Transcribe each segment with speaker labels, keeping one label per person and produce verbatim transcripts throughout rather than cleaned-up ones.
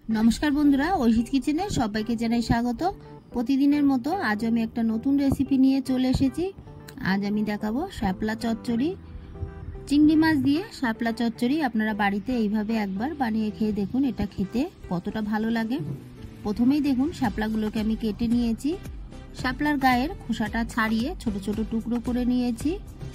Speaker 1: নমস্কার বন্ধুরা, ঐশিত কিচেনে সবাইকে জানাই স্বাগত। প্রতিদিনের মতো আজ আমি একটা নতুন রেসিপি নিয়ে চলে এসেছি। আজ আমি দেখাবো শাপলা চচ্চড়ি। চিংড়ি মাছ দিয়ে শাপলা চচ্চড়ি আপনারা বাড়িতে এইভাবে একবার বানিয়ে খেয়ে দেখুন, এটা খেতে কতটা ভালো লাগে। প্রথমেই দেখুন শাপলাগুলোকে আমি কেটে নিয়েছি। শাপলার গায়ের খোসাটা ছাড়িয়ে ছোট ছোট টুকরো করে নিয়েছি।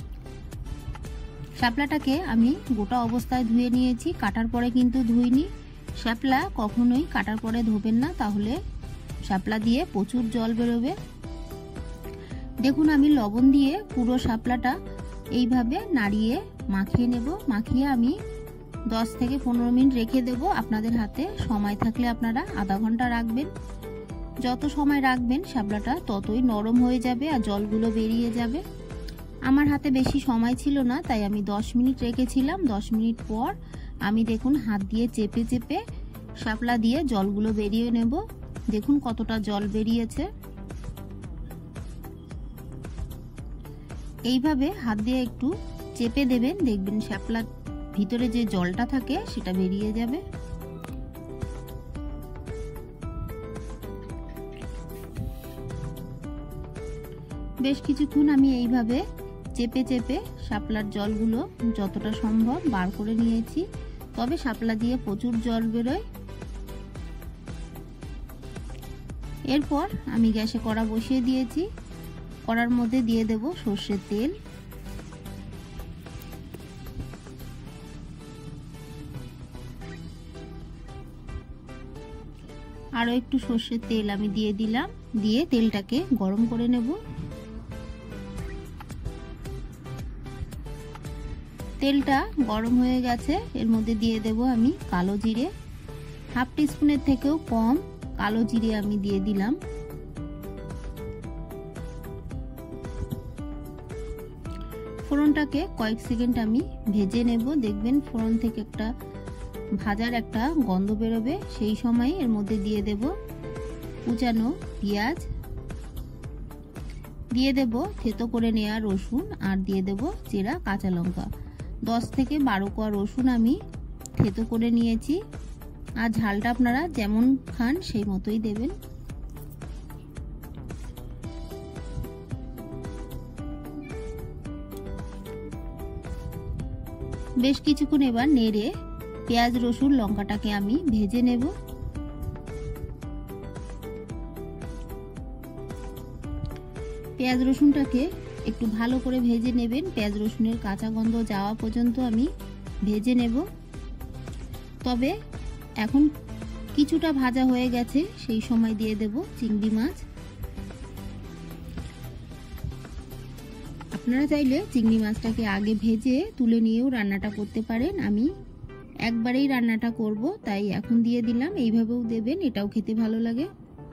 Speaker 1: শাপলাটাকে আমি গোটা অবস্থায় ধুয়ে নিয়েছি, কাটার পরে কিন্তু ধুইনি। শাপলা কখনোই কাটার পরে ধোবেন না, তাহলে শাপলা দিয়ে প্রচুর জল বেরোবে। দেখুন আমি লবণ দিয়ে পুরো শাপলাটা এইভাবে নাড়িয়ে মাখিয়ে নেব। মাখিয়ে আমি দশ থেকে পনেরো মিনিট রেখে দেব। আপনাদের হাতে সময় থাকলে আপনারা আধা ঘন্টা রাখবেন। যত সময় রাখবেন শাপলাটা ততই নরম হয়ে যাবে আর জলগুলো বেরিয়ে যাবে। আমার হাতে বেশি সময় ছিল না, তাই আমি দশ মিনিট রেখেছিলাম। দশ মিনিট পর আমি দেখুন হাত দিয়ে চেপে চেপে শাপলা দিয়ে জলগুলো বেরিয়ে নেব। দেখুন কতটা জল বেরিয়েছে। এইভাবে হাত দিয়ে একটু চেপে দেবেন, দেখবেন শাপলার ভিতরে যে জলটা থাকে সেটা বেরিয়ে যাবে। বেশ কিছুক্ষণ আমি এইভাবে চেপে চেপে শাপলার জলগুলো যতটা সম্ভব বার করে নিয়েছি। তবে শাপলা দিয়ে প্রচুর জল বেরোয়। এরপর আমি গ্যাসে কড়া বসিয়ে দিয়েছি। কড়ার মধ্যে দিয়ে দেব সর্ষের তেল। আরো একটু সর্ষের তেল আমি দিয়ে দিলাম। দিয়ে তেলটাকে গরম করে নেব। তেলটা গরম হয়ে গেছে, এর মধ্যে দিয়ে দেব আমি কালো জিরে। হাফ টিস্পুনের থেকেও কম কালো জিরে আমি দিয়ে দিলাম। ফোড়নটাকে কয়েক সেকেন্ড আমি ভেজে নেব। দেখবেন ফোড়ন থেকে একটা ভাজার একটা গন্ধ বেরোবে। সেই সময় এর মধ্যে দিয়ে দেব কুচানো পেঁয়াজ, দিয়ে দেব থেতো করে নেওয়া রসুন, আর দিয়ে দেব চেরা কাঁচা লঙ্কা। দশ থেকে বারো কোয়া রসুন আমি থেতো করে নিয়েছি। আর ঝালটা আপনারা যেমন খান সেই মতোই দেবেন। বেশ কিছুক্ষণ এবার নেড়ে পেঁয়াজ রসুন লঙ্কাটাকে আমি ভেজে নেব। পেঁয়াজ রসুনটাকে একটু ভালো করে ভেজে নেবেন। পেঁয়াজ রসুনের কাঁচা গন্ধ যাওয়া পর্যন্ত আমি ভেজে নেব। তবে এখন কিছুটা ভাজা হয়ে গেছে, সেই সময় দিয়ে দেব চিংড়ি মাছ। আপনারা চাইলে চিংড়ি মাছটাকে আগে ভেজে তুলে নিয়েও রান্নাটা করতে পারেন। আমি একবারেই রান্নাটা করব, তাই এখন দিয়ে দিলাম। এইভাবেও দেবেন, এটাও খেতে ভালো লাগে।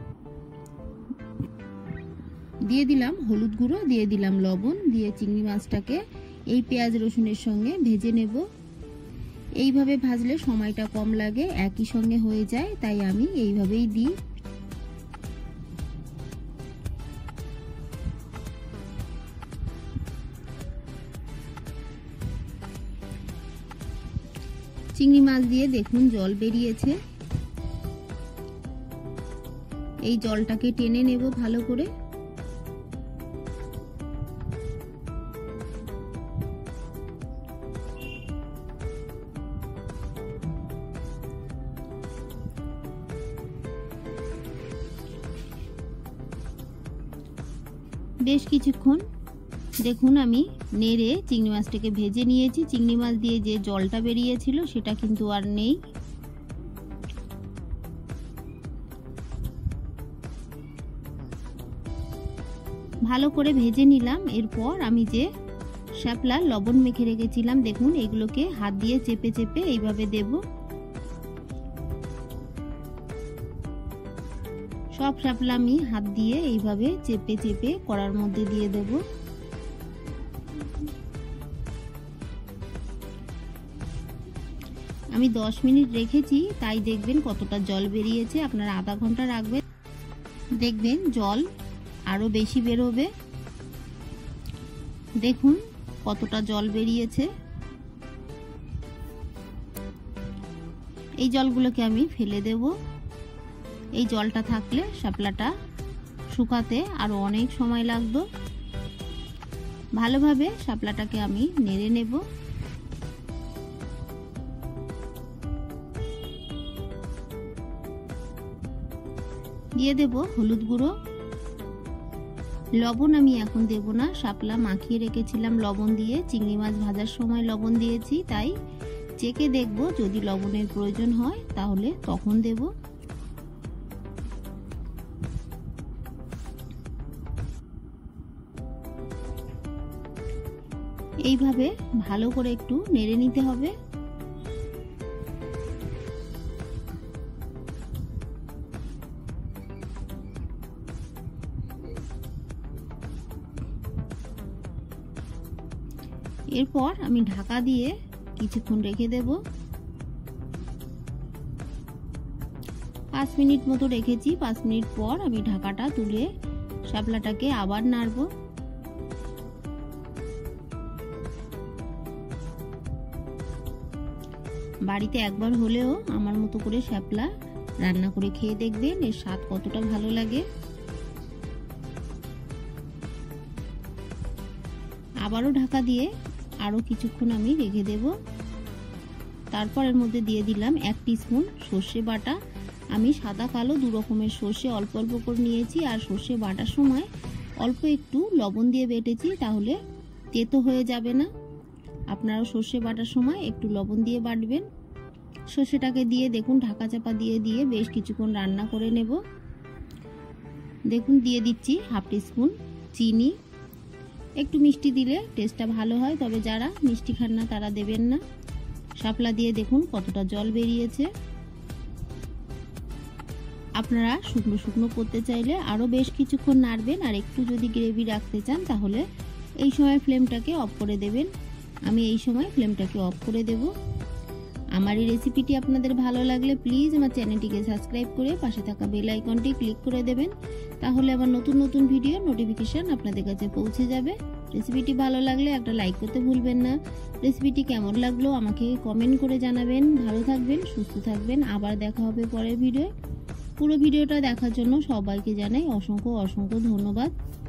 Speaker 1: দিয়ে দিলাম হলুদ গুঁড়ো, দিয়ে দিলাম লবণ, দিয়ে চিংড়ি মাছটাকে এই পেঁয়াজ রসুনের সঙ্গে ভেজে নেব। এইভাবে ভাজলে সময়টা কম লাগে, একই সঙ্গে হয়ে যায়, তাই আমি এইভাবেই দিই। চিংড়ি মাছ দিয়ে দেখুন জল বেরিয়েছে। এই জলটাকে টেনে নেব ভালো করে। বেশ কিছুক্ষণ দেখুন আমি নেড়ে চিংড়ি মাছটাকে ভেজে নিয়েছি। চিংড়ি মাছ দিয়ে যে জলটা বেরিয়েছিল সেটা কিন্তু আর নেই। ভালো করে ভেজে নিলাম। এরপর আমি যে শাপলা লবণ মেখে রেখেছিলাম, দেখুন এগুলোকে হাত দিয়ে চেপে চেপে এইভাবে দেব। সব শাপলা আমি হাত দিয়ে এইভাবে চেপে চেপে কড়ার মধ্যে দিয়ে দেব। আমি দশ মিনিট রেখেছি, তাই দেখবেন কতটা জল বেরিয়েছে। আপনারা আধা ঘন্টা রাখবেন, দেখবেন জল আরো বেশি বেরোবে। দেখুন কতটা জল বেরিয়েছে। এই জলগুলোকে আমি ফেলে দেব। এই জলটা থাকলে শাপলাটা শুকাতে আরো অনেক সময় লাগতো। ভালোভাবে শাপলাটাকে আমি নেড়ে নেব। দিয়ে দেব হলুদ গুঁড়ো। লবণ আমি এখন দেব না, শাপলা মাখিয়ে রেখেছিলাম লবণ দিয়ে, চিংড়ি মাছ ভাজার সময় লবণ দিয়েছি, তাই চেখে দেখব, যদি লবণের প্রয়োজন হয় তাহলে তখন দেব। এইভাবে ভালো করে একটু নেড়ে নিতে হবে। এরপর আমি ঢাকা দিয়ে কিছুক্ষণ রেখে দেব। পাঁচ মিনিট মতো রেখেছি। পাঁচ মিনিট পর আমি ঢাকাটা তুলে শাপলাটাকে আবার নাড়ব। বাড়িতে একবার হলেও আমার মতো করে শাপলা রান্না করে খেয়ে দেখবেন, এর স্বাদ কতটা ভালো লাগে। আবারও ঢাকা দিয়ে আরো কিছুক্ষণ আমি রেখে দেব। তারপর এর মধ্যে দিয়ে দিলাম এক টিস্পুন সর্ষে বাটা। আমি সাদা কালো দু রকমের সর্ষে অল্প অল্প করে নিয়েছি, আর সর্ষে বাটার সময় অল্প একটু লবণ দিয়ে বেটেছি, তাহলে তেতো হয়ে যাবে না। আপনারাও সর্ষে বাটার সময় একটু লবণ দিয়ে বাটবেন। সর্ষেটাকে দিয়ে দেখুন ঢাকা চাপা দিয়ে দিয়ে বেশ কিছুক্ষণ রান্না করে নেব। দেখুন দিয়ে দিচ্ছি হাফ টিস্পুন চিনি। একটু মিষ্টি দিলে টেস্টটা ভালো হয়, তবে যারা মিষ্টি খান না তারা দেবেন না। শাপলা দিয়ে দেখুন কতটা জল বেরিয়েছে। আপনারা শুকনো শুকনো করতে চাইলে আরো বেশ কিছুক্ষণ নাড়বেন, আর একটু যদি গ্রেভি রাখতে চান তাহলে এই সময় ফ্লেমটাকে অফ করে দেবেন। আমি এই সময় ফ্লেমটাকে অফ করে দেব। আমার এই রেসিপিটি আপনাদের ভালো লাগলে প্লিজ আমার চ্যানেলটিকে সাবস্ক্রাইব করে পাশে থাকা বেল আইকনটি ক্লিক করে দেবেন, তাহলে আমার নতুন নতুন ভিডিও নোটিফিকেশন আপনাদের কাছে পৌঁছে যাবে। রেসিপিটি ভালো লাগলে একটা লাইক করতে ভুলবেন না। রেসিপিটি কেমন লাগলো আমাকে কমেন্ট করে জানাবেন। ভালো থাকবেন, সুস্থ থাকবেন। আবার দেখা হবে পরের ভিডিও। পুরো ভিডিওটা দেখার জন্য সবাইকে জানাই অসংখ্য অসংখ্য ধন্যবাদ।